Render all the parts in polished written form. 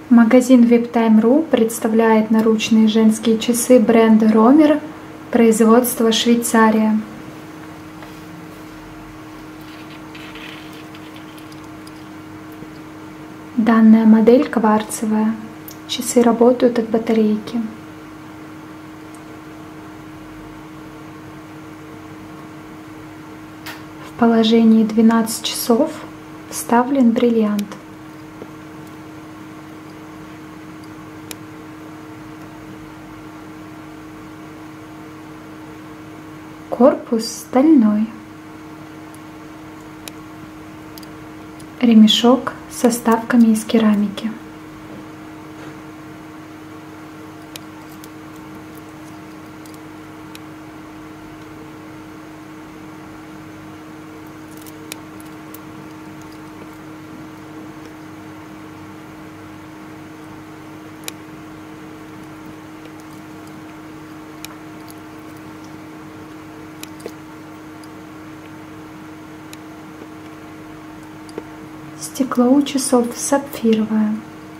Магазин VIPTime.ru представляет наручные женские часы бренда Romer, производство Швейцария. Данная модель кварцевая. Часы работают от батарейки. В положении 12 часов вставлен бриллиант. Корпус стальной. Ремешок со вставками из керамики. Стекло у часов сапфировое.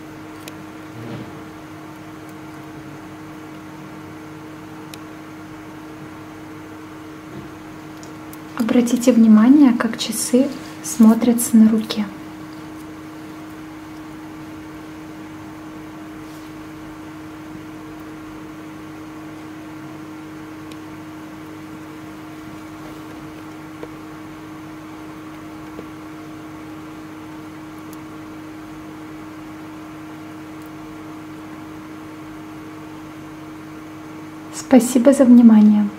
Обратите внимание, как часы смотрятся на руке. Спасибо за внимание.